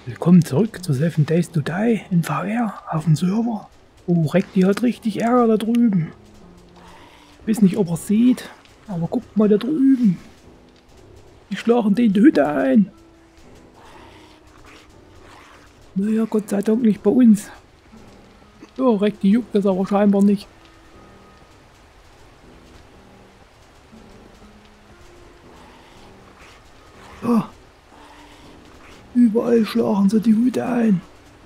Willkommen zurück zu 7 Days to Die in VR auf dem Server. Oh, Rekti hat richtig Ärger da drüben. Ich weiß nicht, ob er sieht, aber guckt mal da drüben. Die schlagen den die Hütte ein. Naja, Gott sei Dank nicht bei uns. Ja, Rekti juckt das aber scheinbar nicht. Ja. Überall schlagen sie die Hütte ein.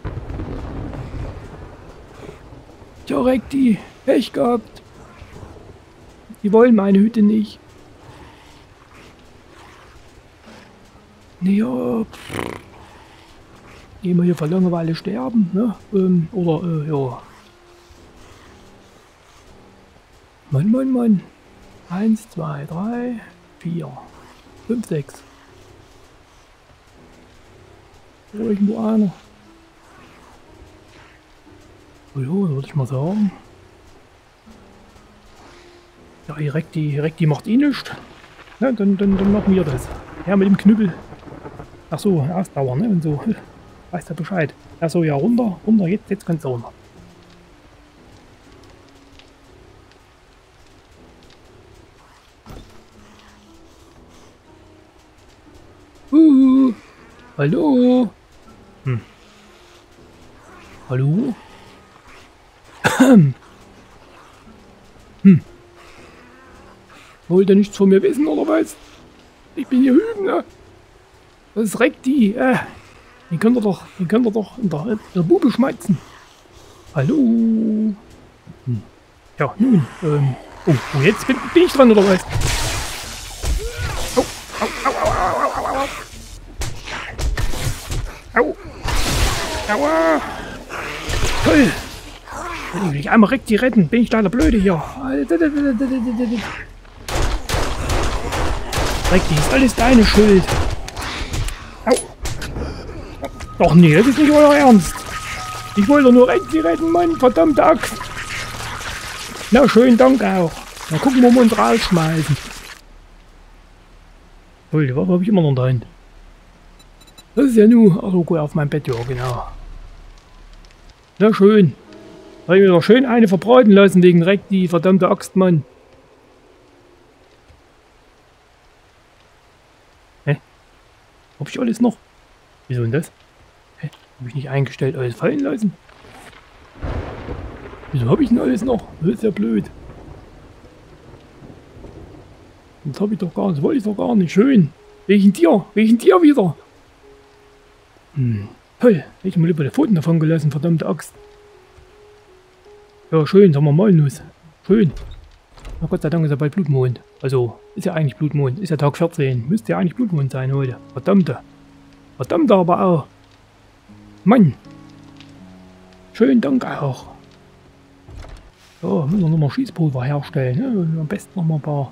Tja, Rekti, Pech gehabt. Die wollen meine Hütte nicht. Naja, gehen wir hier vor Langeweile sterben, ne? Ja. Mann. 1, 2, 3, 4, 5, 6. Irgendwo einer. Oh ja, würde ich mal sagen. Ja, Rekti macht eh nichts. Ja, dann machen wir das. Ja, mit dem Knüppel. Ach so, Ausdauer, ne? Und so. Weißt du Bescheid. Ach so, ja, runter, jetzt kannst du runter. Hallo? Hallo? Wollt ihr nichts von mir wissen, oder was? Ich bin hier hüben, ne? Das ist Rekti, Den könnt ihr doch in der Bube schmeißen. Hallo? Ja, nun, oh, jetzt bin ich dran, oder was? Au! Aua! Toll! Wenn ich mich einmal Rekti retten, bin ich leider blöde hier. Rekti, ist alles deine Schuld. Au! Doch nee, das ist nicht euer Ernst. Ich wollte nur Rekti retten, Mann, verdammte Axt. Na schön, danke auch. Dann gucken wir, wo wir uns rausschmeißen. Toll, die Waffe habe ich immer noch in der Hand. Das ist ja nur, also gut, auf meinem Bett, ja genau. Na schön. Habe ich mir doch schön eine verbraten lassen wegen Rekti, verdammte Axt, Mann. Hä? Hab ich alles noch? Wieso denn das? Hä? Habe ich nicht eingestellt, alles fallen lassen? Wieso habe ich denn alles noch? Das ist ja blöd. Das habe ich doch gar nicht, das wollte ich doch gar nicht. Schön. Wegen dir wieder. Toll, hätte ich mal lieber die Pfoten davon gelassen, verdammte Axt. Ja, schön, sagen wir mal Nuss. Schön. Na Gott sei Dank ist ja bald Blutmond. Also, ist ja eigentlich Blutmond. Ist ja Tag 14. Müsste ja eigentlich Blutmond sein heute. Verdammte. Verdammte aber auch. Mann. Schön, danke auch. Ja, müssen wir nochmal Schießpulver herstellen. Ne? Am besten nochmal ein paar.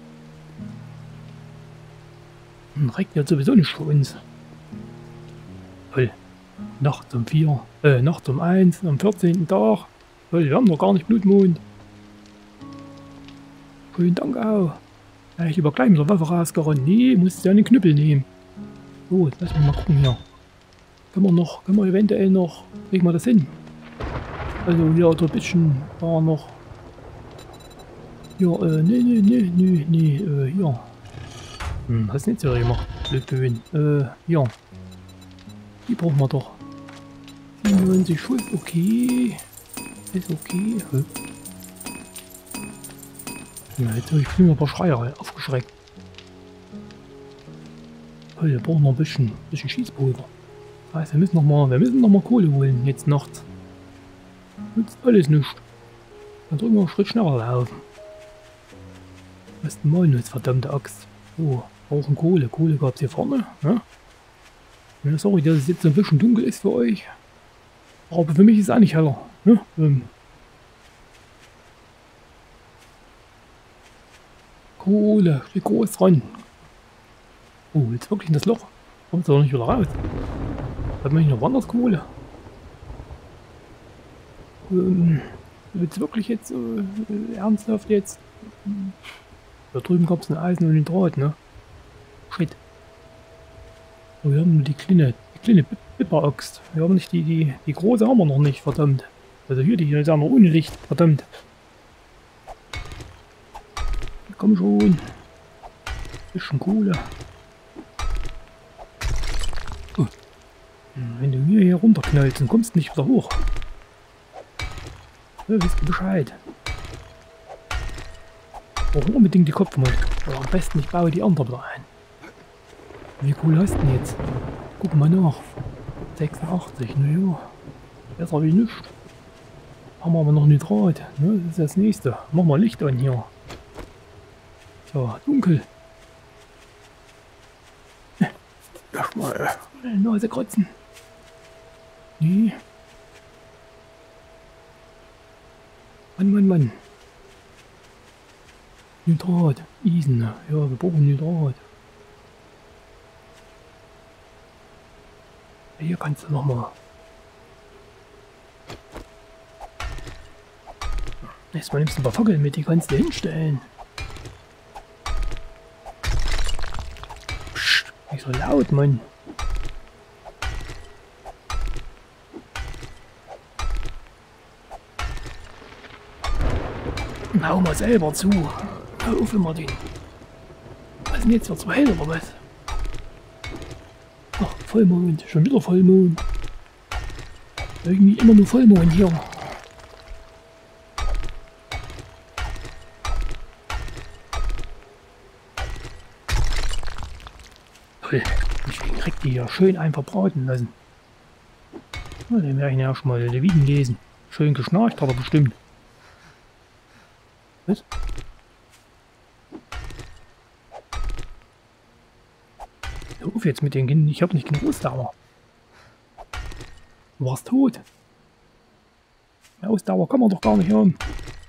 Reicht ja sowieso nicht für uns. Toll. Nachts um 4. Nachts um 1. Am 14. Tag. Toll, wir haben noch gar nicht Blutmond. Schönen Dank auch. Ja, ich über gleich mit der Waffe rausgerannt. Nee, musst ja einen Knüppel nehmen. So, jetzt lass mich mal gucken hier. Können wir eventuell noch, kriegen wir das hin? Also hier so ein bisschen war noch. Ja, nee, hier. Hast du nicht so gemacht? Blödböen. Ja. Die brauchen wir doch. 97 Schuss, okay. Ist okay. Ja, jetzt habe ich früher ein paar Schreier aufgeschreckt. Wir brauchen noch ein bisschen Schießpulver. Das heißt, wir müssen noch mal Kohle holen, jetzt nachts. Nützt alles nichts. Dann drücken wir einen Schritt schneller laufen. Was denn mal jetzt, verdammte Axt. So, brauchen Kohle. Kohle gab es hier vorne. Ne? Ja, sorry, dass es jetzt so ein bisschen dunkel ist für euch. Aber für mich ist es auch nicht heller. Ne? Kohle, steht groß dran. Oh, jetzt wirklich in das Loch. Kommt doch nicht wieder raus. Hat man nicht noch woanders Kohle? Jetzt wirklich jetzt ernsthaft jetzt? Da drüben gab es ein Eisen und den Draht, ne? Shit. Oh, wir haben nur die kleine kleine Bipper-Axt. Wir haben nicht die große haben wir noch nicht, verdammt. Also hier, die hier ist ja noch ohne Licht, verdammt. Komm schon. Bisschen Kohle. Oh. Wenn du mir hier runterknallst, dann kommst du nicht wieder hoch. Ja, wisst ihr Bescheid. Brauchen unbedingt die Kopfmut. Aber am besten ich baue die andere wieder ein. Wie cool hast du denn jetzt? Guck mal nach. 86, naja. Besser wie nichts. Haben wir aber noch Nitrat. Ne? Das ist das nächste. Machen wir Licht an hier. So, dunkel. Lass mal Nase kratzen. Nee. Mann. Nitrat. Isen. Ja, wir brauchen Nitrat. Hier kannst du nochmal. Erstmal nimmst du ein paar Fackeln mit, die kannst du hinstellen. Psst, nicht so laut, Mann. Hau mal selber zu. Hör auf immer den. Was ist denn jetzt für hell oder was? Ach, Vollmond. Schon wieder Vollmond. Irgendwie immer nur Vollmond hier. Toll. Ich krieg die hier schön einfach braten lassen. Na, den werde ich ja schon mal Leviten lesen. Schön geschnarcht hat er bestimmt. Was? Hör auf jetzt mit den Kindern. Ich hab nicht genug Ausdauer. Du warst tot. Mehr Ausdauer kann man doch gar nicht haben.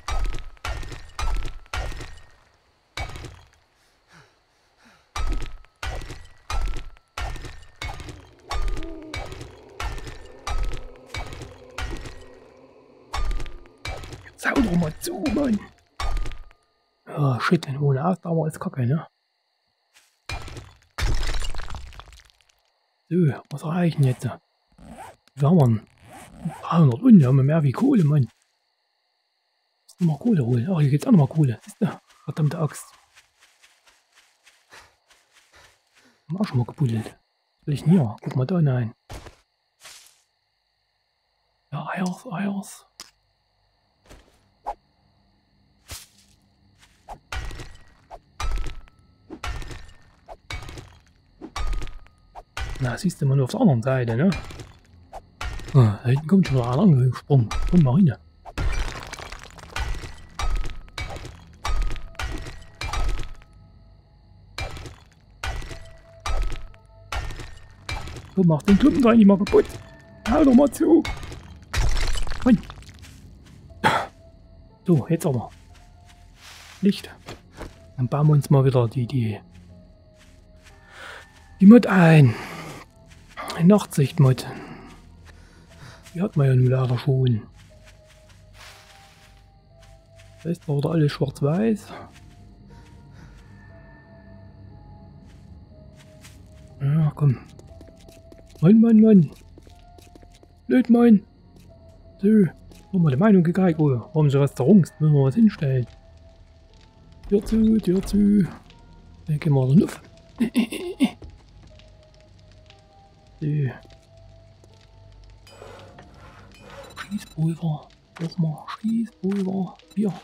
Jetzt hau doch mal zu, Mann. Oh, shit, ohne Ausdauer ist kacke, ne? So, was erreichen jetzt? Wir haben 300 und wir haben mehr wie Kohle, Mann. Lass noch mal Kohle holen. Ach, hier geht's auch noch mal Kohle. Siehst du? Verdammte Axt. Haben wir auch schon mal gebuddelt. Was will ich denn hier? Guck mal da hinein. Ja, Eiers. Na, siehst du mal nur auf der anderen Seite, ne? Ah, da hinten kommt schon wieder einer angesprungen. Komm mal rein. So, mach den Klumpen da nicht mal kaputt. Hau doch mal zu. Mann. So, jetzt aber. Licht. Dann bauen wir uns mal wieder die Mod ein. Nachtsicht-Mod. Die hat man ja nun leider schon. Das heißt, war da alles schwarz-weiß. Ja, komm. Mann. Blöd, Mann. So. Haben wir die Meinung gekriegt, oder? Warum so was da rungst? Müssen wir was hinstellen. Tür zu. Dann gehen wir da nuff. So. Schießpulver. Nochmal Schießpulver. Hier.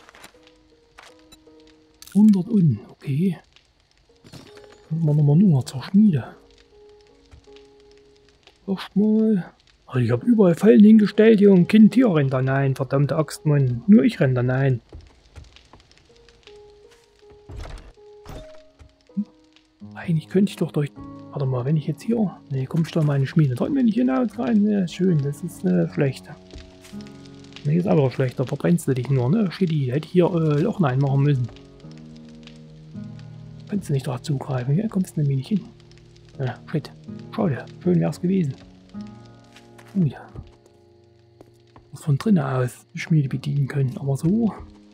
100 und. Okay. Können wir nochmal nur zur Schmiede. Erstmal. Also ich habe überall Fallen hingestellt hier und kein Tier rennt da rein. Verdammte Axt, Mann. Nur ich renne da rein. Eigentlich könnte ich doch durch... Warte mal, wenn ich jetzt hier... Ne, komm ich da meine Schmiede. Dort, wenn ich hinaus rein... Ja, schön, das ist schlecht. Ne, ist aber schlecht. Da verbrennst du dich nur, ne? Shitty, hätte ich hier Loch reinmachen müssen. Kannst du nicht da zugreifen, ja? Kommst du nämlich nicht hin. Ja, shit. Schade. Schön wär's gewesen. Ja. Was von drinnen aus die Schmiede bedienen können. Aber so...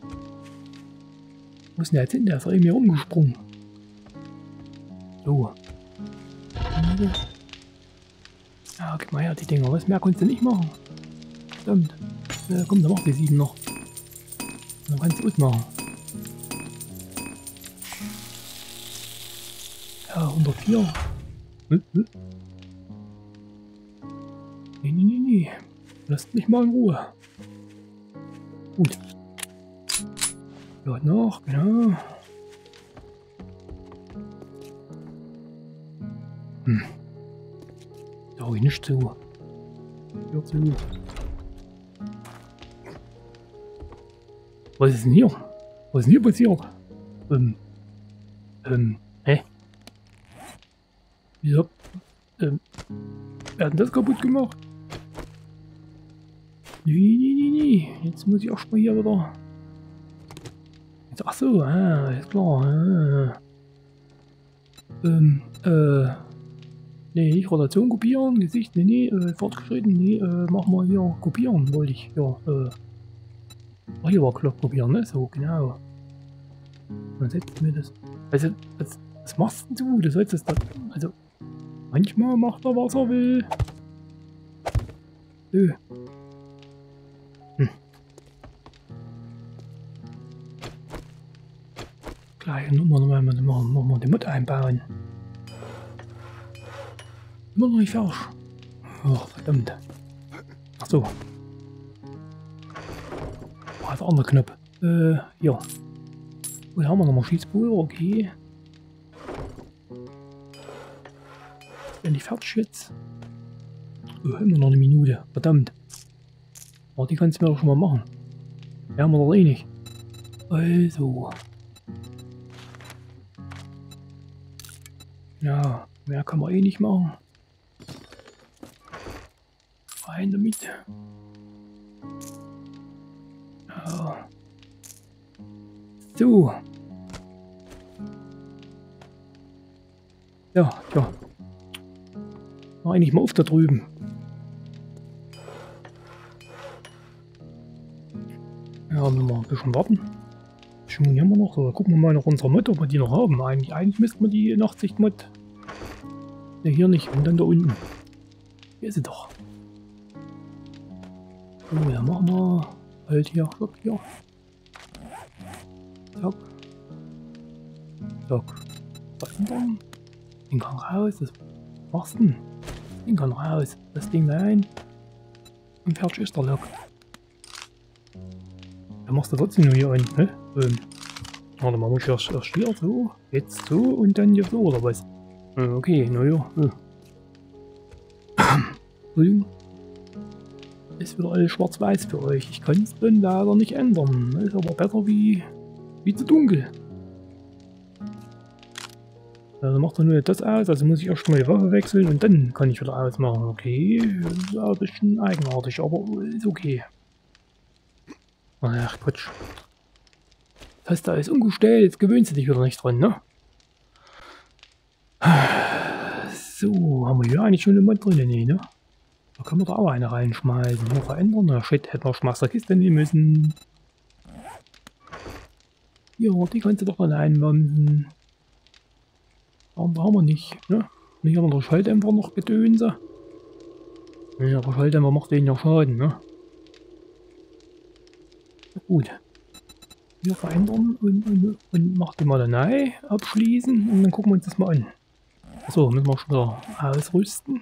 Wo ist denn der jetzt hin? Der ist irgendwie rumgesprungen. So. Ja, gib mal her, die Dinger. Was mehr konntest du nicht machen? Verdammt. Ja, komm, dann mach die 7 noch. Dann kannst du ausmachen. Ja, 104. Nee. Lasst mich mal in Ruhe. Gut. Ja, noch, genau. Da hab ich nicht zu. Hör zu. Was ist denn hier? Was ist denn hier passiert? Hä? Wieso? Wer hat denn das kaputt gemacht? Nee. Jetzt muss ich auch schon mal hier wieder. Ach so, ist klar. Nee, nicht Rotation kopieren, Gesicht, nee, fortgeschritten, nee, machen wir hier kopieren, wollte ich, ja, ach, hier war Knopf kopieren, ne, so, genau. Dann setzt mir das, also, was machst denn du, du sollst das da, also, manchmal macht er, was er will. So. Gleiche Nummer, machen wir die Mutter einbauen. Immer noch nicht fertig. Oh, verdammt. Ach so. Oh, der andere Knopf. Ja. Oh, hier haben wir nochmal Schießpulver, okay. Bin ich fertig jetzt? Oh, immer noch eine Minute. Verdammt. Oh, die kannst du mir doch schon mal machen. Ja, haben wir doch eh nicht. Also. Ja, mehr kann man eh nicht machen. Rein damit. Ja. So. Ja. Mach eigentlich mal auf da drüben. Ja, müssen wir ein bisschen warten. Schon haben wir noch. So, gucken wir mal nach unserer Mod, ob wir die noch haben. Eigentlich müssten wir die Nachtsicht-Mod. Ne, hier nicht. Und dann da unten. Hier ist sie doch. So, dann machen wir halt hier. Stopp, hier. Zack. Zack. Verändern. Den kann raus. Das machst du denn? Den kann raus. Das Ding rein. Und fertig ist der Lok. Dann machst du trotzdem nur hier ein, ne? Warte mal, muss ich erst hier so, jetzt so und dann hier so, oder was? Okay, naja. Entschuldigung. Ist wieder alles schwarz-weiß für euch. Ich kann es dann leider nicht ändern. Ist aber besser wie zu dunkel. Ja, dann macht er nur das aus, also muss ich erst mal die Waffe wechseln und dann kann ich wieder ausmachen. Okay, das ist ein bisschen eigenartig, aber ist okay. Ach Quatsch. Das hast du alles umgestellt, jetzt gewöhnst du dich wieder nicht dran, ne? So, haben wir hier eigentlich schon eine Mod drin? Nee, ne? Da können wir da auch eine reinschmeißen. Nur verändern. Na shit, hätten wir Schmasterkiste nehmen müssen. Ja, die kannst du doch mal einwandern. Warum brauchen wir nicht, ne? Und hier haben wir den Schalldämpfer noch gedönse. Ja, der Schalldämpfer macht denen ja Schaden, ne? Na gut. Hier verändern und mach die mal dann neu, abschließen und dann gucken wir uns das mal an. So, müssen wir schon wieder ausrüsten.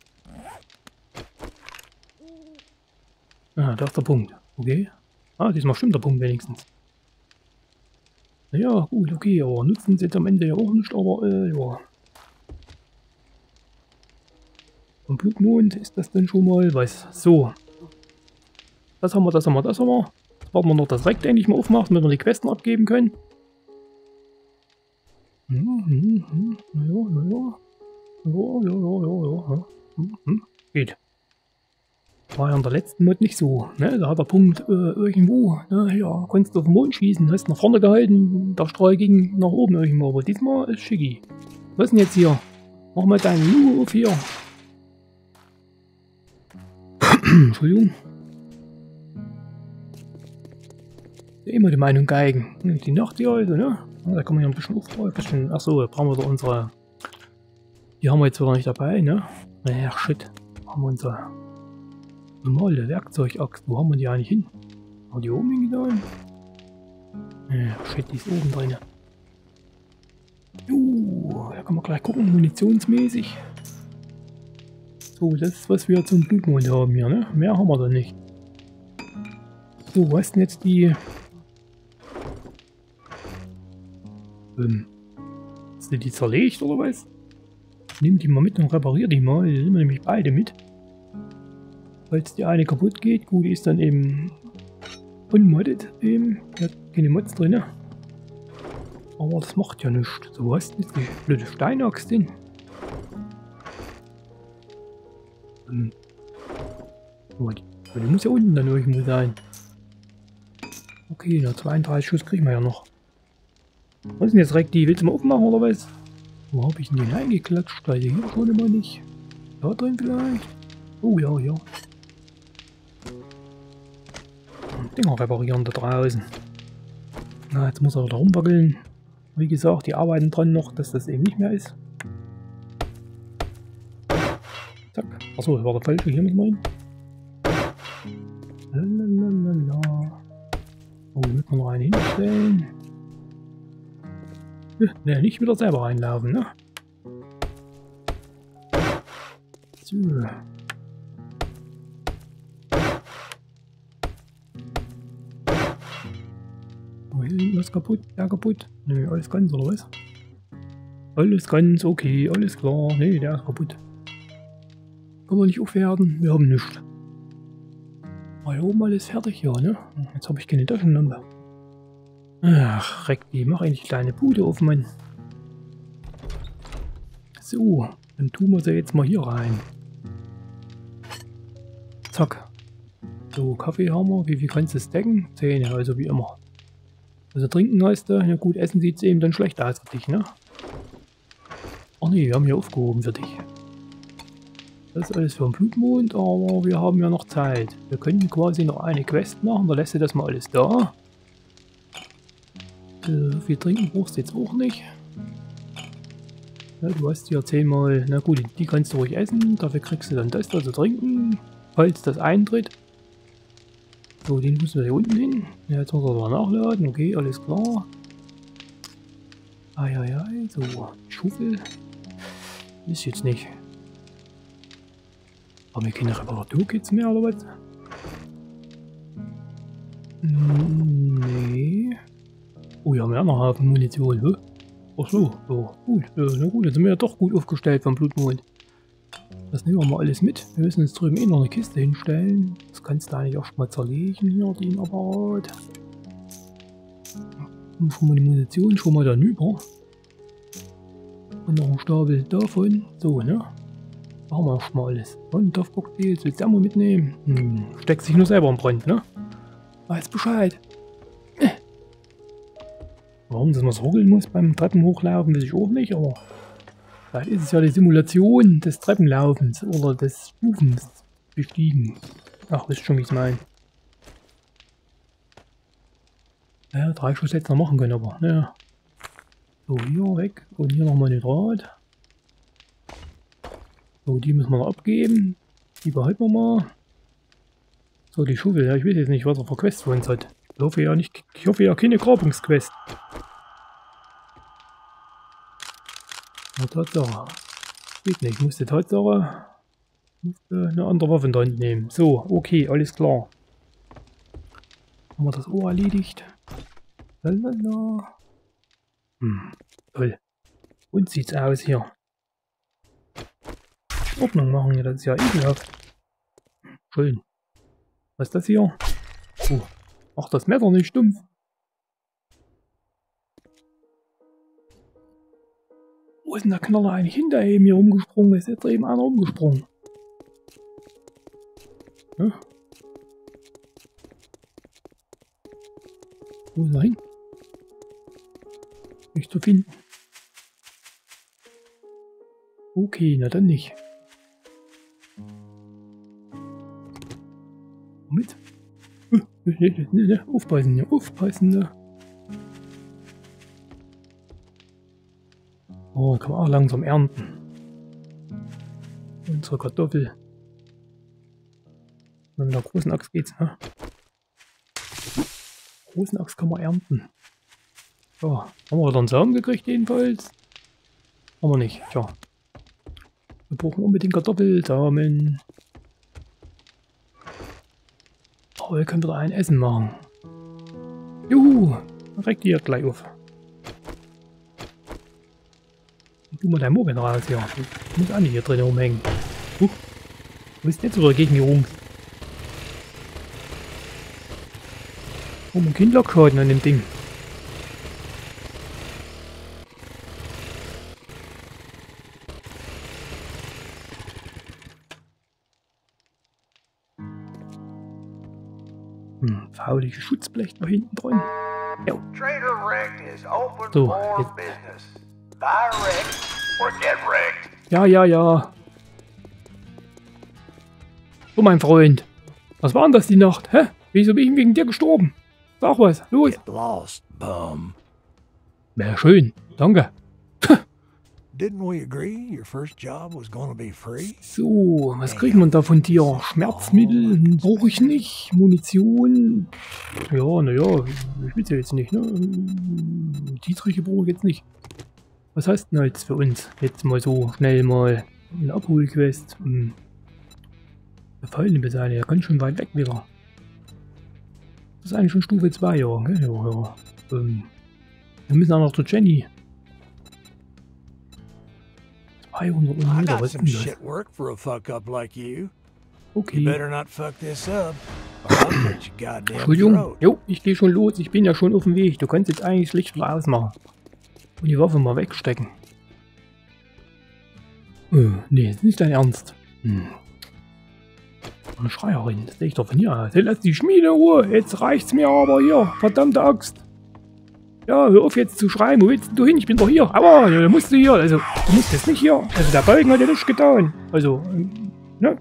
Ah, da ist der Punkt. Okay. Ah, diesmal stimmt der Punkt wenigstens. Naja, gut, okay, aber nutzen sie jetzt am Ende ja auch nicht, aber ja. Vom Blutmond ist das denn schon mal was. So. Das haben wir. Jetzt warten wir noch, dass Rekt endlich mal aufmacht, damit wir die Questen abgeben können. Naja. Ja. Geht. War ja in der letzten Mod nicht so, ne? Da hat der Punkt irgendwo, ne? Ja, konntest du auf den Mond schießen, hast nach vorne gehalten, der Strahl ging nach oben irgendwo, aber diesmal ist schicki. Was ist denn jetzt hier? Mach mal deinen Lu auf hier. Entschuldigung. Immer die Meinung geigen. Die Nacht hier heute, ne? Ja, da kann man ja ein bisschen aufräumen. Achso, da brauchen wir doch unsere. Die haben wir jetzt wieder nicht dabei, ne? Ach shit. Haben wir unser normale Werkzeugaxt. Wo haben wir die eigentlich hin? Haben wir die oben hingetan? Ja, shit, die ist oben drin. Da kann man gleich gucken, munitionsmäßig. So, das ist, was wir zum Blutmond haben hier, ne? Mehr haben wir da nicht. So, wo ist denn jetzt die... Ist die zerlegt oder was? Nimm die mal mit und reparier die mal. Die nehmen wir nämlich beide mit. Falls die eine kaputt geht, gut, die ist dann eben unmoddet eben. Die hat keine Mods drin. Aber das macht ja nichts. So, wo hast du jetzt die blöde Steinaxt hin? Oh, die muss ja unten dann irgendwo sein. Okay, na 32 Schuss kriegen wir ja noch. Was ist denn jetzt direkt die? Willst du mal aufmachen oder was? Wo habe ich denn den eingeklatscht? Also hier schon immer nicht. Da drin vielleicht? Oh ja, ja. Dinger reparieren da draußen. Na, jetzt muss er wieder rumwackeln. Wie gesagt, die arbeiten dran noch, dass das eben nicht mehr ist. Zack. Achso, das war der falsche. Hier müssen wir hin. Lalalala. Oh, hier müssen wir noch einen hinstellen. Ne, nicht wieder selber reinlaufen, ne? So. Oh, hier ist was kaputt, ja kaputt. Ne, alles ganz oder was? Alles ganz, okay, alles klar. Ne, der ist kaputt. Kann man nicht aufwerten, wir haben nichts. War hier oben alles fertig, ja, ne? Jetzt habe ich keine Taschenlampe. Ach, Reck, die mach eigentlich kleine Bude auf, Mann. So, dann tun wir sie jetzt mal hier rein. Zack. So, Kaffee haben wir. Wie viel kannst du stacken? 10, also wie immer. Also trinken heißt du, ja gut, essen sieht es eben dann schlecht aus für dich, ne? Ach nee, wir haben hier aufgehoben für dich. Das ist alles für den Blutmond, aber wir haben ja noch Zeit. Wir können quasi noch eine Quest machen, da lässt du das mal alles da. Viel trinken brauchst du jetzt auch nicht. Ja, du hast hier 10 mal, na gut, die kannst du ruhig essen, dafür kriegst du dann das da zu trinken, falls das eintritt. So, den müssen wir hier unten hin. Ja, jetzt muss er aber nachladen, okay, alles klar. Eieiei, so, Schuffel. Ist jetzt nicht. Haben wir keine Reparaturkits mehr oder was? Nee. Oh, ja, wir haben noch einen Haufen Munition, hä? Ach so, so, gut. Na gut, dann sind wir ja doch gut aufgestellt vom Blutmond. Das nehmen wir mal alles mit. Wir müssen jetzt drüben eh noch eine Kiste hinstellen. Das kannst du eigentlich auch mal zerlegen hier, den Apparat. Und schon mal die Munition schon mal dann über. Und noch ein Stapel davon. So, ne? Machen wir schon mal alles. Und Cocktails willst du auch mal mitnehmen? Steckt sich nur selber im Brand, ne? Weiß Bescheid. Warum das man so ruckeln muss beim Treppenhochlaufen, weiß ich auch nicht, aber vielleicht ist es ja die Simulation des Treppenlaufens oder des Stufens bestiegen. Ach, wisst schon, wie ich es meine. Ja, 3 Schuss hätte es noch machen können, aber naja. So, hier weg und hier nochmal den Draht. So, die müssen wir noch abgeben. Die behalten wir mal. So, die Schuffel, ja, ich weiß jetzt nicht, was er für Quest für uns hat. Ich hoffe ja nicht, ich hoffe ja keine Grabungsquest. Na, Tatsache. Geht nicht, ich musste Tatsache eine andere Waffe in der Hand nehmen. So, okay, alles klar. Haben wir das Ohr erledigt. Lalala. Toll. Und sieht's aus hier. Ordnung machen, ja, das ist ja ekelhaft. Schön. Was ist das hier? Oh, macht das Messer nicht stumpf. Wo ist denn der Knaller eigentlich hinter eben hier rumgesprungen? Ist jetzt eben einer rumgesprungen. Ja. Wo ist er hin? Nicht zu finden. Okay, na dann nicht. Mit? Aufpassen, ja, aufpassen. Ne. Oh, kann man auch langsam ernten. Unsere Kartoffel. Und mit der großen Axt geht's, ne? Großen Axt kann man ernten. So, haben wir wieder einen Samen gekriegt jedenfalls? Haben wir nicht, tja. Wir brauchen unbedingt Kartoffelsamen. Aber wir können wieder ein Essen machen. Juhu, dann regt die ja gleich auf. Du mal dein Mobil raus hier. Du musst auch nicht hier drin rumhängen. Du bist nicht so dagegen gerungen. Oh, man kann Lockschaden an dem Ding. Faulige Schutzblech da hinten dran. Jo. So, jetzt. Ja. So, mein Freund. Was war denn das die Nacht? Hä? Wieso bin ich wegen dir gestorben? Sag was, los. Wäre schön, danke. So, was kriegen wir da von dir? Schmerzmittel brauche ich nicht. Munition. Ja, naja, ich will ja jetzt nicht, ne? Dietriche brauche ich jetzt nicht. Was heißt denn jetzt für uns? Jetzt mal so schnell mal eine Abholquest. Der Fallen beseitigen, der kann schon weit weg wieder. Das ist eigentlich schon Stufe 2, ja. Ja. Wir müssen auch noch zu Jenny. 200 Meter, was ist denn das? Okay. Entschuldigung, jo, ich gehe schon los, ich bin ja schon auf dem Weg. Du kannst jetzt eigentlich das Licht wieder ausmachen. Und die Waffe mal wegstecken. Nee, das ist nicht dein Ernst. Eine Schreierin, das sehe ich doch von hier aus. Hey, lass die Schmiede in Ruhe, jetzt reicht's mir aber hier, verdammte Axt. Ja, hör auf jetzt zu schreien, wo willst du hin? Ich bin doch hier. Aber ja, musst du hier, also du musst jetzt nicht hier. Also der Balken hat ja nichts getan. Also, ne?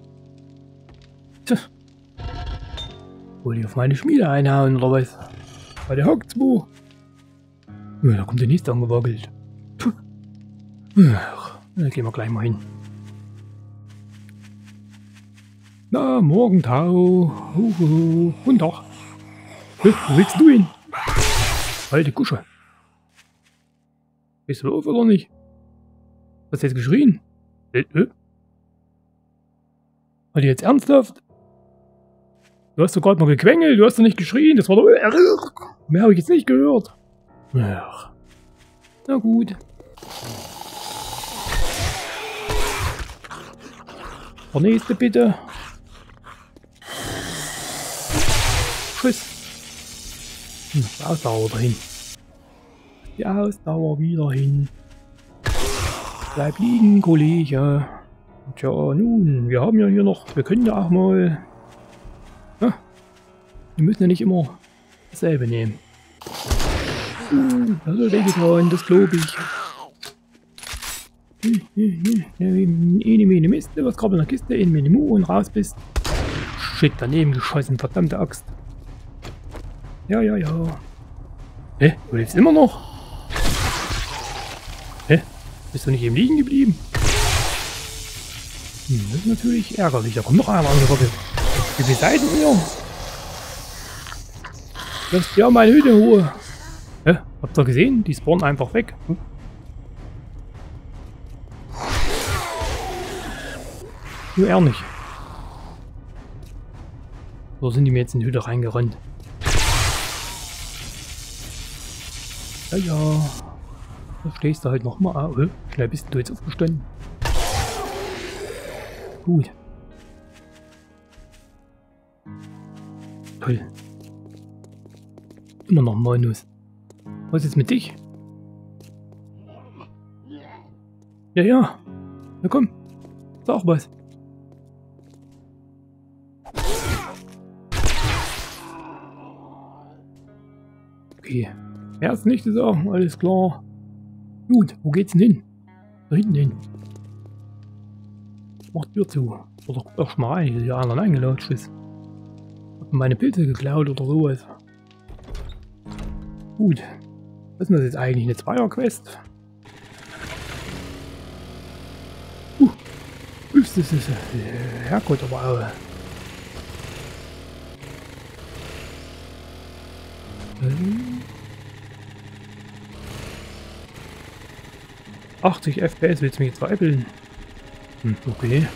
Tja. Wohl die auf meine Schmiede einhauen oder was? Bei der hockt's wo? Ja, da kommt der nächste angewackelt. Puh. Ach, dann gehen wir gleich mal hin. Na, Morgentau. Guten Tag. Wo willst du hin? Alte Kusche. Bist du auf oder nicht? Hast du jetzt geschrien? Hat die jetzt ernsthaft? Du hast doch gerade mal gequengelt, du hast doch nicht geschrien, das war doch... Mehr habe ich jetzt nicht gehört. Ach. Na gut. Der nächste bitte. Tschüss. Die Ausdauer wieder hin. Die Ausdauer wieder hin. Bleib liegen, Kollege. Tja, nun, wir haben ja hier noch... Wir können ja auch mal... Ja, wir müssen ja nicht immer dasselbe nehmen. Das hat wehgetan, das glaube ich. Mene Mist, du warst gerade in der Kiste, in Mene und raus bist. Shit, daneben geschossen, verdammte Axt. Ja. Hä? Du lebst immer noch? Hä? Bist du nicht eben liegen geblieben? Das ist natürlich ärgerlich. Da kommt noch einer angerockelt. Wie viele Seiten hier? Lass ja meine Hütte in Ruhe. Hä? Habt ihr gesehen? Die spawnen einfach weg. Nur er nicht. So sind die mir jetzt in die Hütte reingerannt. Ja. Da stehst du halt nochmal. Ah, schnell bist du jetzt aufgestanden. Gut. Toll. Immer noch Manus. Was ist jetzt mit dich? Ja. Na komm. Sag was. Okay. Er ist nicht zu sagen, alles klar. Gut, wo geht's denn hin? Da hinten hin. Macht Tür zu. Oder guck doch mal rein, hier einer eingelatscht ist. Hat mir meine Pilze geklaut oder sowas. Gut. Was ist das jetzt eigentlich? Eine Zweier-Quest? Das ist Herrgott, aber ...80 FPS, willst du mich veräppeln? Okay.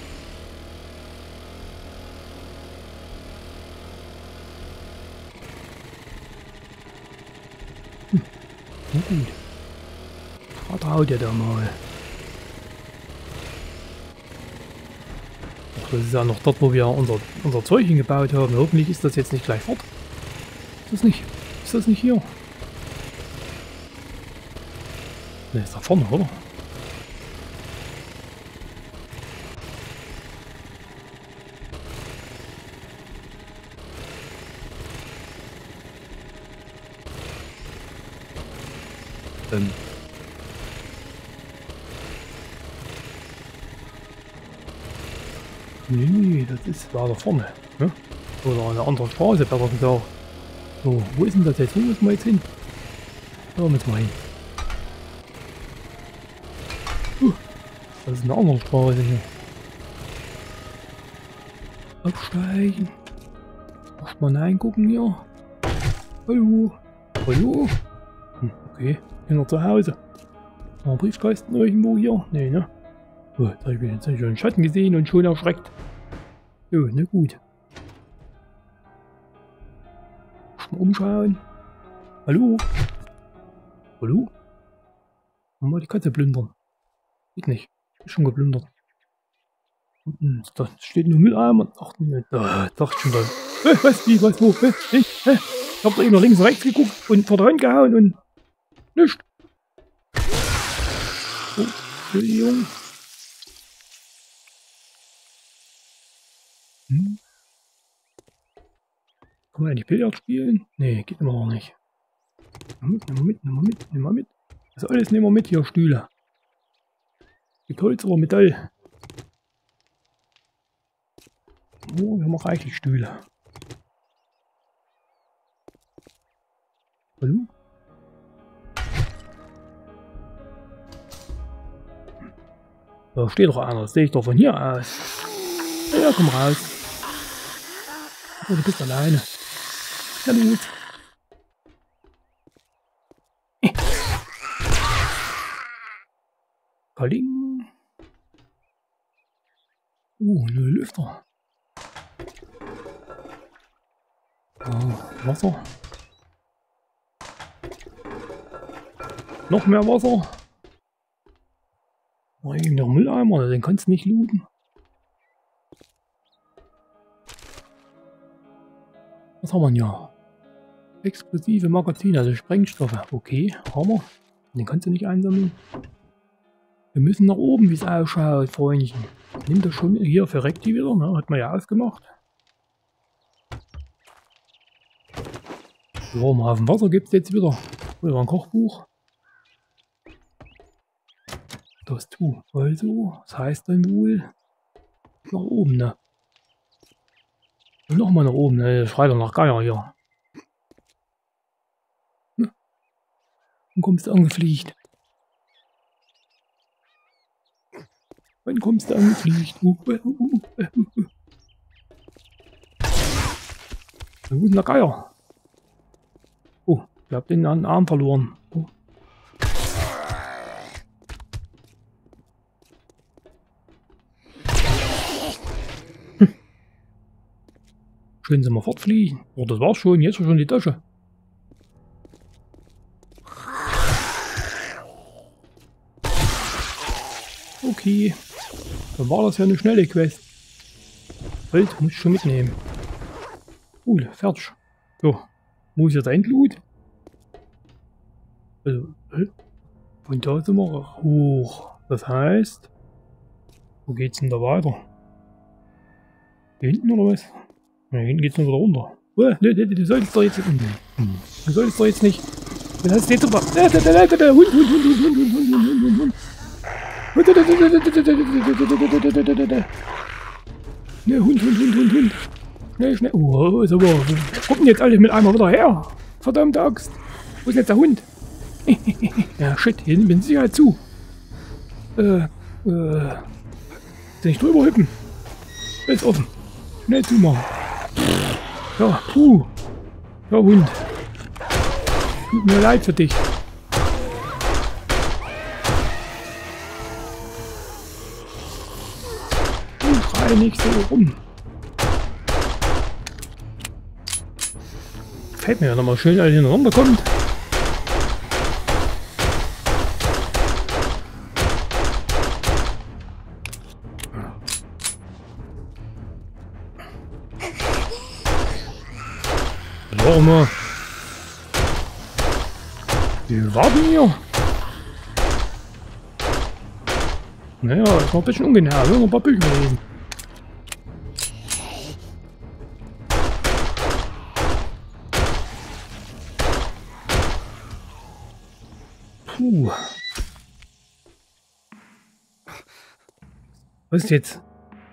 Na gut. Vertraut ihr da mal. Ach, das ist ja noch dort, wo wir unser Zeug hingebaut haben. Hoffentlich ist das jetzt nicht gleich fort. Ist das nicht hier? Ne, ist da vorne, oder? Nee, das ist da vorne. Ne? Oder an der anderen Straße, besser gesagt. So, wo ist denn das jetzt? Wo müssen wir jetzt hin? Da müssen wir hin. Das ist eine andere Straße hier. Absteigen. Erstmal reingucken hier. Hallo. Hallo. Okay, hier noch zu Hause. Ein Briefkasten irgendwo hier? Nee, ne? Oh, jetzt habe ich jetzt schon einen Schatten gesehen und schon erschreckt. So, na gut. Mal umschauen. Hallo? Hallo? Mal die Katze plündern. Geht nicht. Ich bin schon geplündert. Da steht nur Mülleimer. Ach, da dachte ich schon dran. Was? Wie? Was? Wo? Ich hab da immer links und rechts geguckt und vor der Hand gehauen und nichts. Oh, Entschuldigung. Kann man ja die Billard spielen? Nee, geht immer noch nicht. Nimm mal mit. Das alles nehmen wir mit hier, Stühle. Mit Holz oder Metall. Oh, wir haben auch reichlich Stühle. Hallo? Da steht doch einer, das sehe ich doch von hier aus. Ja, komm raus. Oh, du bist alleine. Na gut. Kaling. Eine Lüfter. Wasser. Noch mehr Wasser. Oh, noch Mülleimer, den kannst du nicht looten. Was haben wir denn hier? Explosive Magazine, also Sprengstoffe. Okay, haben wir. Den kannst du nicht einsammeln. Wir müssen nach oben, wie es ausschaut, Freundchen. Nimm das schon hier, verreckt die wieder, ne? Hat man ja ausgemacht. So, mal auf dem Wasser gibt es jetzt wieder. Oder ein Kochbuch. Das tu. Also, das heißt dann wohl nach oben, ne? Und nochmal nach oben, ne? Schreit doch nach Geier hier. Hm. Dann kommst du angefliegt. Wann kommst du angefliegt? Wo ist denn der Geier? Oh, ich hab den Arm verloren. Oh. Schön sind wir fortfliegen. Oh, das war's schon, jetzt schon die Tasche. Okay. Dann war das ja eine schnelle Quest. Halt, muss ich schon mitnehmen. Cool, fertig. So, wo ist jetzt der Endloot? Also, von da sind wir hoch. Das heißt, wo geht's denn da weiter? Hier hinten oder was? Ja, hier hinten geht's noch wieder runter. Oh, du solltest doch jetzt... Du solltest doch jetzt nicht... Du hast jetzt aber... Ne, Hund. Schnell. Oh, so, wo kommen jetzt alle mit einmal wieder her? Verdammte Axt. Wo ist jetzt der Hund? Ja, shit, hier bin ich Sicherheit zu. Nicht drüber hüppen. Ist offen. Schnell zumachen. Ja, puh. Ja, Hund. Tut mir leid für dich. Schrei nicht so rum. Fällt mir ja nochmal schön, als hier runterkommt. So, mal. Wir warten hier. Naja, ist noch ein bisschen ungenau. Wir noch ein paar Bücher lesen. Puh. Was ist jetzt?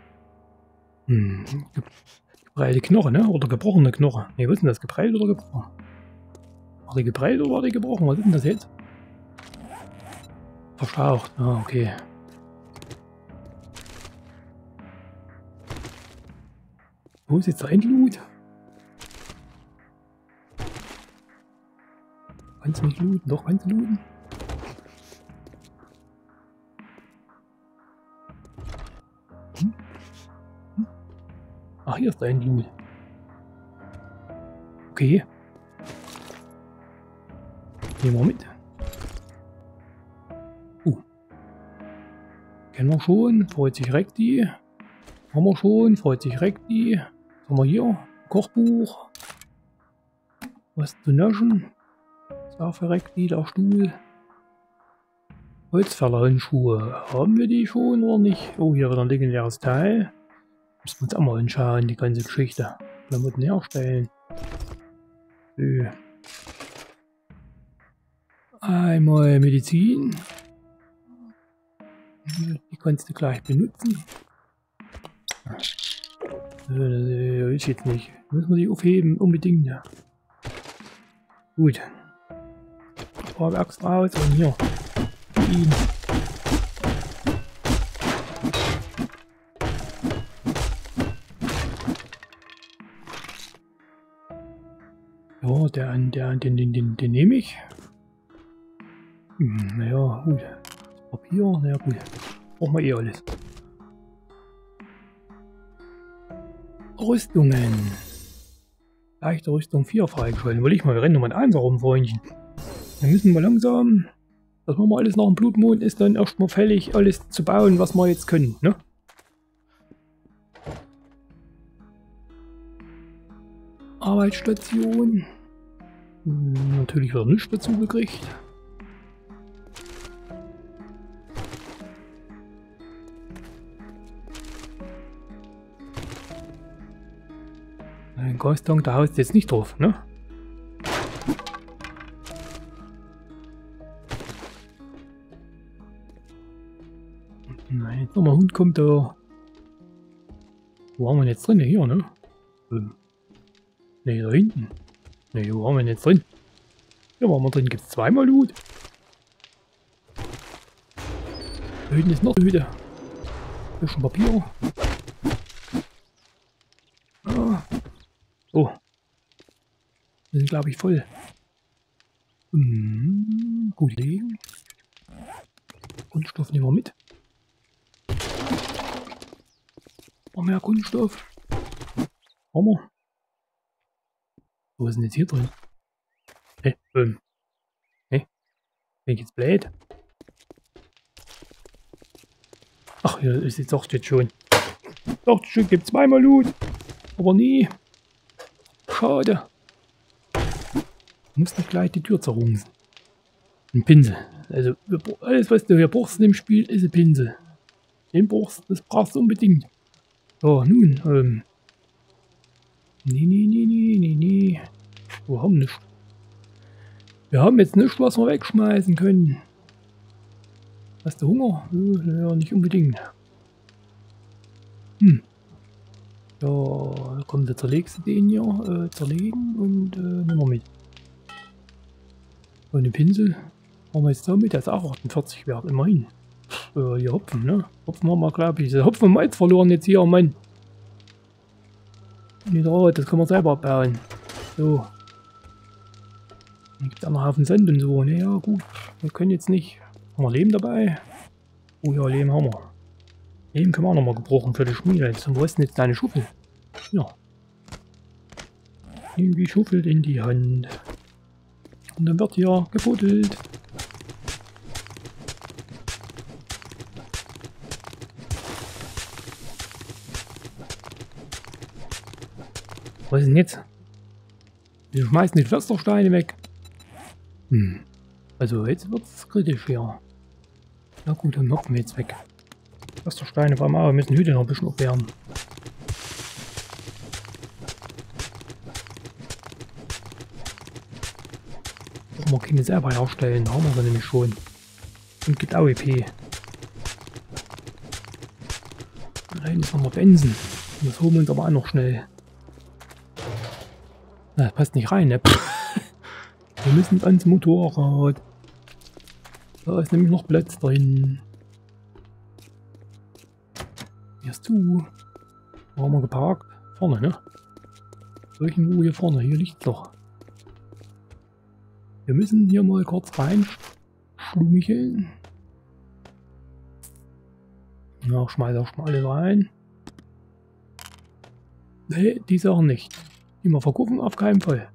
Geprellte Knochen, ne? Oder gebrochene Knochen. Ne, was ist denn das? Geprellt oder gebrochen? War die geprellt oder war die gebrochen? Was ist denn das jetzt? Verstaucht. Ah, okay. Wo ist jetzt der Endloot? Kannst du nicht looten? Doch, kannst du looten? Ach, hier ist der Endloot. Okay. Nehmen wir mit. Kennen wir schon. Freut sich Rekti. Haben wir schon. Freut sich Rekti. Was haben wir hier? Kochbuch. Was zu naschen. Dafür Rekti, der Stuhl. Holzfällerhandschuhe. Haben wir die schon oder nicht? Oh, hier wieder ein legendäres Teil. Müssen wir uns auch mal anschauen, die ganze Geschichte. Klamotten herstellen. So. Einmal Medizin. Die kannst du gleich benutzen. Ist jetzt nicht. Müssen wir die aufheben, unbedingt. Ja. Gut. Vorwärts raus und hier. Ihn. Ja, den nehme ich. Naja, gut. Papier, naja gut. Brauchen wir eh alles. Rüstungen. Leichte Rüstung 4 freigeschalten. Will ich mal, wir rennen nochmal ein rum, Freundchen. Dann müssen wir langsam, dass wir mal alles nach dem Blutmond ist, dann erstmal fällig, alles zu bauen, was wir jetzt können, ne? Arbeitsstation. Natürlich wird nichts dazu gekriegt. Ein Gastank, da haust jetzt nicht drauf, ne? Nein, jetzt nochmal Hund kommt da. Wo haben wir jetzt drin? Hier, ne? Ne, da hinten. Ne, wo haben wir jetzt drin? Hier waren wir drin. Gibt es zweimal Loot? Da hinten ist noch eine Hütte. Bisschen Papier. Ah. So. Wir sind, glaube ich, voll. Gut legen. Kunststoff nehmen wir mit. Noch mehr Kunststoff. Haben wir. Wo ist denn jetzt hier drin? Ne, ne. Bin ich jetzt blöd? Ach, hier ist jetzt doch jetzt schon. Doch, schon gibt zweimal Loot. Aber nie. Schade. Du musst nicht gleich die Tür zerrungsen. Ein Pinsel. Also alles, was du hier brauchst im Spiel, ist ein Pinsel. Den brauchst, das brauchst du unbedingt. So, nun, Nee. Wir haben nichts. Wir haben jetzt nichts, was wir wegschmeißen können. Hast du Hunger? Ja, nicht unbedingt. Ja, komm, da zerlegst du den hier. Zerlegen und nehmen wir mit. Und den Pinsel haben wir jetzt damit. Der ist auch 48 wert, immerhin. Hier Hopfen, ne? Hopfen haben wir, glaube ich. Hopfen haben wir jetzt verloren jetzt hier, Mann. Nitrat, das kann man selber bauen. So. Dann gibt es auch noch Haufen Sand und so. Naja, gut. Wir können jetzt nicht. Haben wir Lehm dabei? Oh ja, Lehm haben wir. Lehm können wir auch nochmal gebrauchen für die Schmiede. Jetzt, wo ist denn jetzt deine Schuffel? Ja. Nimm die Schuffel in die Hand. Und dann wird hier gebuddelt. Was ist denn jetzt? Wir schmeißen die Pflastersteine weg. Also jetzt wird es kritisch hier. Na gut, dann hocken wir jetzt weg. Pflastersteine beim wir müssen Hüte noch ein bisschen aufwärmen. Wir können selber herstellen, da haben wir sie nämlich schon. Und gibt AWP. Da hinten ist nochmal Benzen. Das holen wir uns aber auch noch schnell. Na, das passt nicht rein, ne? Wir müssen ans Motorrad. Da ist nämlich noch Platz drin. Hier ist zu. Wo haben wir geparkt? Vorne, ne? Irgendwo hier vorne. Hier liegt es doch. Wir müssen hier mal kurz rein schlumicheln. Ja, schmeiß auch schon alles rein. Nee, die Sachen nicht. Die wir verkaufen auf keinen Fall.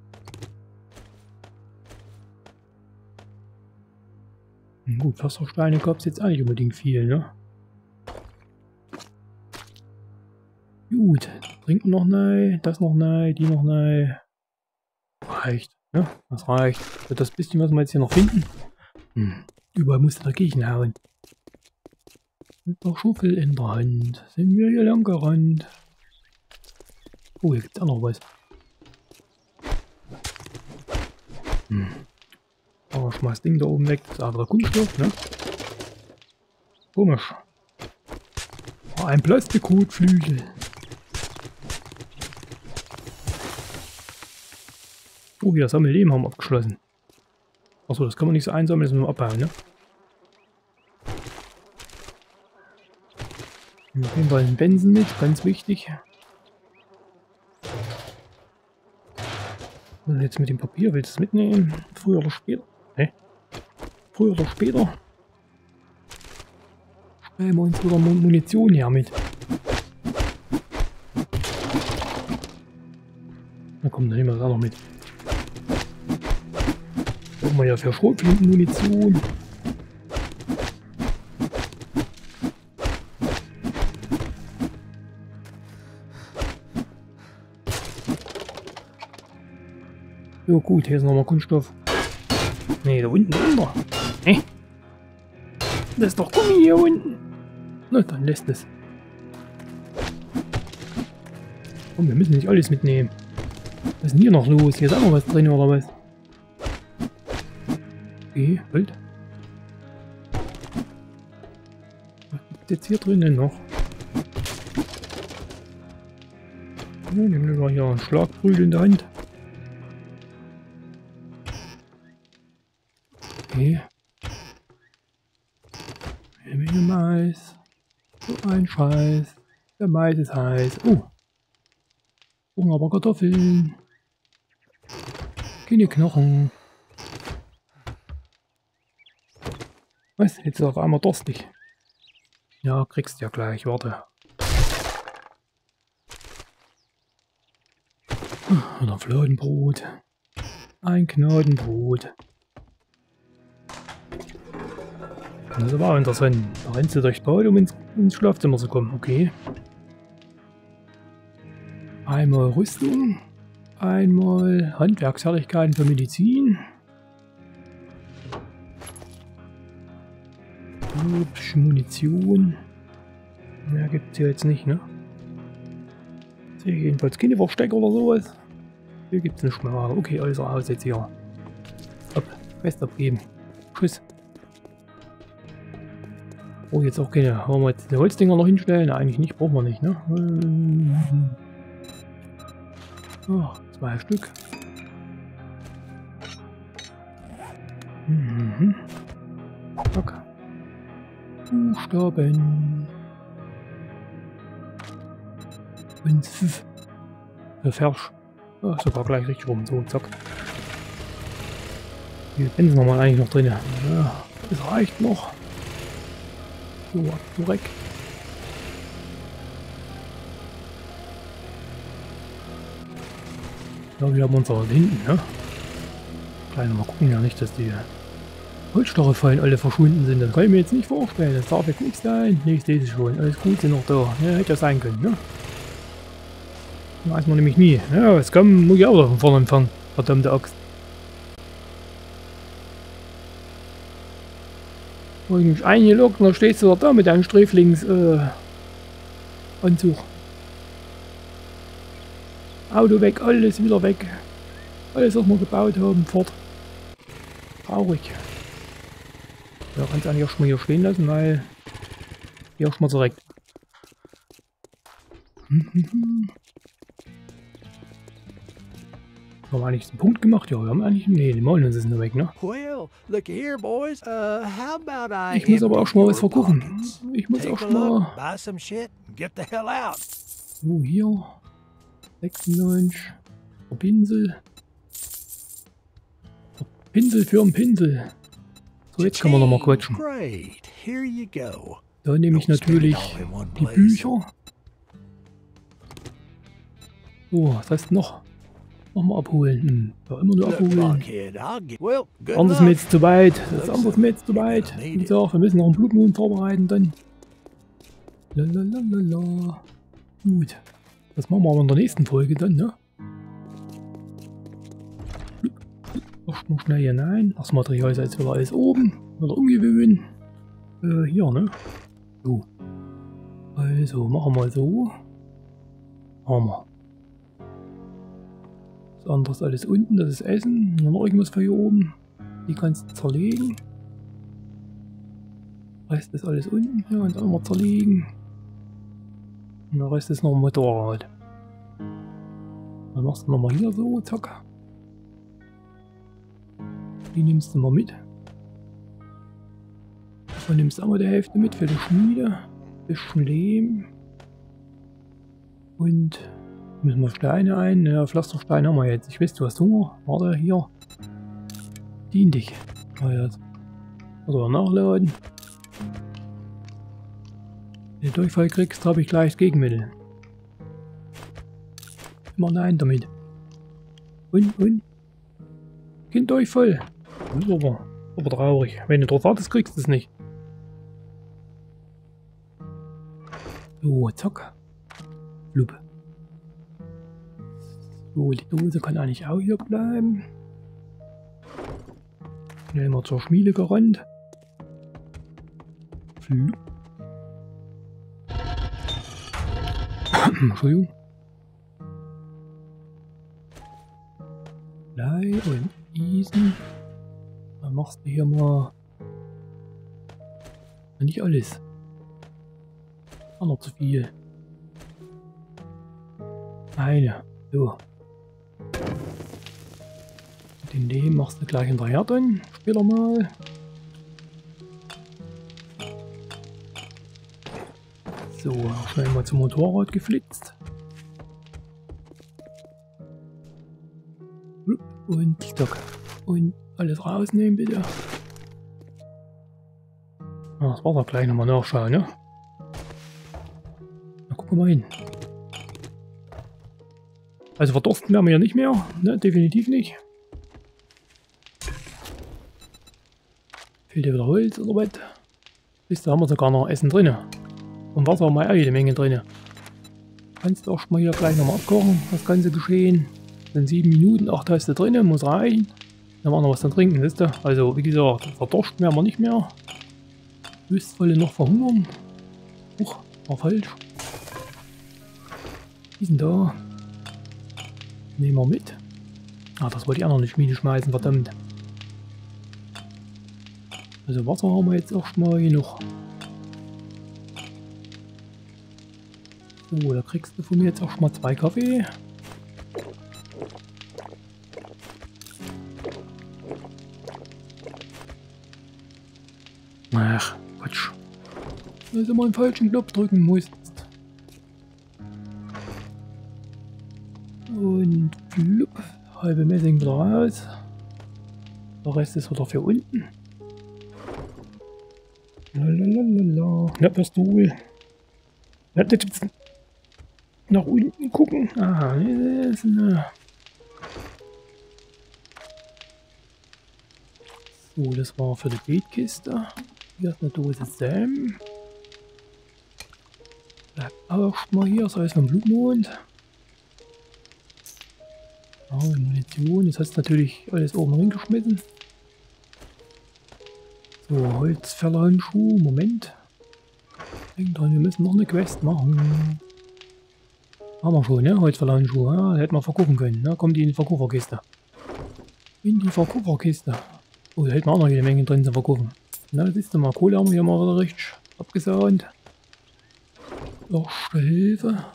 Gut, Pflastersteine gab es jetzt auch nicht unbedingt viel, ne? Gut, trinken noch nein, das noch nein, die noch nein. Reicht, ne? Das reicht. Für das bisschen, was wir jetzt hier noch finden. Überall musste dagegen hauen. Mit der Schuffel in der Hand sind wir hier lang gerannt. Oh, hier gibt es auch noch was. Aber ich schmeiß das Ding da oben weg. Das ist aber der Kunststoff, ne? Komisch. Oh, ein Plastikhutflügel. Oh, hier Sammelleben haben wir abgeschlossen. Achso, das kann man nicht so einsammeln, das müssen wir abbauen, ne? Auf jeden Fall einen Benzen mit, ganz wichtig. Und jetzt mit dem Papier, willst du es mitnehmen? Früher oder später? Ne? Früher oder später? Schreiben wir uns wieder Munition her mit. Na komm, dann nehmen wir das auch noch mit. Brauchen wir ja für Schrotflinten-Munition. Jo gut, hier ist nochmal Kunststoff. Ne, da unten drunter. Ne? Das ist doch Gummi hier unten. Na, dann lässt es. Komm, wir müssen nicht alles mitnehmen. Was ist denn hier noch los? Hier ist auch noch was drin, oder was? Okay, halt. Was gibt es jetzt hier drinnen noch? Ja, nehmen wir hier einen Schlagprügel in der Hand. Okay. Eine Menge Mais. So ein Scheiß. Der Mais ist heiß. Oh. Brauchen aber Kartoffeln. Keine Knochen. Was? Jetzt ist auf einmal durstig. Ja, kriegst ja gleich. Warte. Oder Fladenbrot. Ein Gnadenbrot. Das ist aber auch interessant. Da rennst du durchs Bad, um ins Schlafzimmer zu kommen. Okay. Einmal Rüstung. Einmal Handwerksfertigkeiten für Medizin. Hübsch, Munition. Mehr gibt es hier jetzt nicht, ne? Sehe jedenfalls keine Verstecker oder sowas. Hier gibt es nicht mehr. Okay, alles raus jetzt hier. Ab, fest abgeben. Tschüss. Oh, jetzt auch keine. Wollen wir jetzt die Holzdinger noch hinstellen? Na, eigentlich nicht, brauchen wir nicht, ne? Oh, 2 Stück. Zack. Buchstaben. Und Fersch. Oh, sogar gleich richtig rum. So, zack. Wie viel Benzin haben wir eigentlich noch drin? Ja, das reicht noch. So, korrekt. Ja, wir haben uns auch hinten, ne? Kleiner mal gucken, ja nicht, dass die Holzstachelfallen alle verschwunden sind. Das kann ich mir jetzt nicht vorstellen. Das darf jetzt nicht sein. Nee, ich sehe es schon. Alles gut, sind noch da. Ja, hätte ja sein können, ne? Weiß man nämlich nie. Ja, es kommt, muss ich auch von vorne anfangen. Verdammte Axt. Wo ich mich eingeloggt und dann stehst du da mit deinem Sträflings Anzug. Auto weg, alles wieder weg. Alles, was wir gebaut haben, fort. Traurig. Ja, kannst du eigentlich auch schon mal hier stehen lassen, weil hier auch schon mal direkt. Haben wir eigentlich einen Punkt gemacht? Ja, wir haben eigentlich. Nee, die Maulnüsse sind nur weg, ne? Well, look here, boys. How about I Ich muss aber auch schon mal was empty your verkochen. pockets? Ich muss Take auch a schon mal. look, buy some shit, and get the hell out. Oh, hier. 96. Der Pinsel. Der Pinsel für einen Pinsel. So, jetzt können wir nochmal quatschen. Great. Here you go. Da nehme ich Don't spend it natürlich all in one die place. Bücher. So, was heißt noch? Nochmal abholen. Ja, immer nur Look, abholen. blockhead, well, good Anders mir luck. jetzt zu weit. Das ist anders mir jetzt zu weit. Wie gesagt, wir müssen noch einen Blutmond vorbereiten dann. Lalalala. Gut. Das machen wir aber in der nächsten Folge dann, ne? Erstmal schnell hier hinein. Das Material ist jetzt wieder alles oben. Wieder umgewöhnen. Hier, ne? So. Also, machen wir so. Haben wir. Das andere ist alles unten, das ist Essen. Noch irgendwas für hier oben. Die kannst du zerlegen. Der Rest ist alles unten hier und auch mal zerlegen. Und der Rest ist noch ein Motorrad. Dann machst du nochmal hier so, zack. Die nimmst du mal mit. Dann nimmst du auch mal die Hälfte mit für die Schmiede. Bisschen Lehm. Und müssen wir Steine ein. Ja, Pflastersteine haben wir jetzt. Ich weiß, du hast Hunger. Warte, hier. Dien dich. Oder nachladen. Wenn du Durchfall kriegst, habe ich gleich das Gegenmittel. Immer nein damit. Und? Kind Durchfall. Das ist aber traurig. Wenn du drauf wartest, kriegst du es nicht. So, zack. Blub. So, die Dose kann eigentlich auch hier bleiben. Schnell mal zur Schmiede gerannt. Blub. Entschuldigung. Blei und Eisen. Dann machst du hier mal. Nicht alles. Auch noch zu viel. Eine. So. Den Lehm machst du gleich hinterher dann. Später mal. So, schnell mal zum Motorrad geflitzt. Und Stock. Und alles rausnehmen bitte. Ah, das war doch gleich nochmal nachschauen, ne? Na, gucken wir mal hin. Also verdursten werden wir ja nicht mehr, ne? Definitiv nicht. Fehlt ja wieder Holz oder was? Siehst du, haben wir sogar noch Essen drin. Und Wasser haben wir auch jede Menge drin. Kannst du auch schon mal hier gleich nochmal abkochen, das ganze Geschehen. Sind 7 Minuten, 8 hast du drin, muss reichen. Dann haben wir noch was zu trinken, siehst du? Also wie gesagt, verdursten werden wir nicht mehr. Lustvolle noch verhungern. Huch, war falsch. Die sind da. Nehmen wir mit. Ah, das wollte ich auch noch in die Schmiede schmeißen, verdammt. Also Wasser haben wir jetzt auch schon mal genug. So, da kriegst du von mir jetzt auch schon mal 2 Kaffee. Ach, Quatsch. Also mal einen falschen Knopf drücken musst. Und flupp, halbe Messing wieder raus. Der Rest ist wieder für unten. Lalalala. Na, was du wohl? Na, das jetzt nach unten gucken. Ah, das ist eine... So, das war für die Beetkiste. Hier ist eine Dose Samen. Bleibt auch mal hier, das heißt vom Blutmond. Ja, Munition, das hast du natürlich alles oben reingeschmissen. So, Holzfällerhandschuh, Moment. Denk dran, wir müssen noch eine Quest machen. Haben wir schon, ne? Holzfällerhandschuh, ja, hätten wir verkaufen können. Ne? Kommt die in die Verkäuferkiste. In die Verkäuferkiste. Oh, da hätten wir auch noch jede Menge drin zu verkaufen. Na, das ist doch mal Kohle, haben wir hier mal wieder richtig abgesahnt. Erste Hilfe.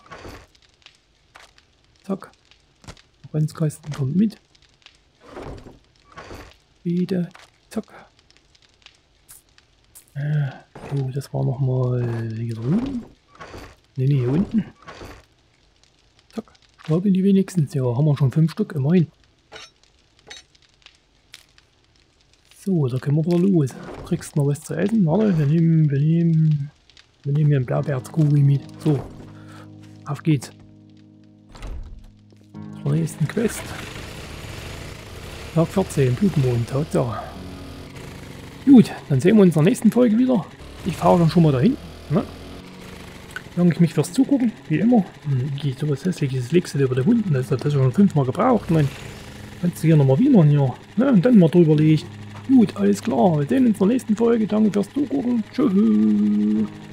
Zack. Brandkasten kommt mit. Wieder. Zack. So, das war nochmal hier drüben. Ne, hier unten. Zack. Stapeln die wenigstens. Ja, haben wir schon 5 Stück, immerhin. So, da können wir wieder los. Kriegst noch was zu essen? Warte, wir nehmen hier einen Blaubeerskugel mit. So, auf geht's. Zur nächsten Quest. Tag 14, Blutmond, Tatsache. Gut, dann sehen wir uns in der nächsten Folge wieder. Ich fahre dann schon mal dahin. Ne? Danke ich mich fürs Zugucken, wie immer. Geht sowas Hässliches, legst du dir über den Wunden, das hat das schon 5-mal gebraucht. Dann kannst du hier nochmal wieder hier. Ne? Und dann mal drüber legen. Gut, alles klar. Wir sehen uns in der nächsten Folge. Danke fürs Zugucken. Tschüss.